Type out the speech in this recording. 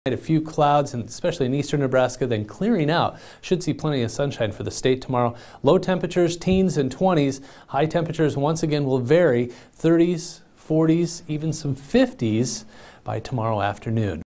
A few clouds, and especially in eastern Nebraska, then clearing out. Should see plenty of sunshine for the state tomorrow. Low temperatures, teens and 20s. High temperatures once again will vary, 30s, 40s, even some 50s by tomorrow afternoon.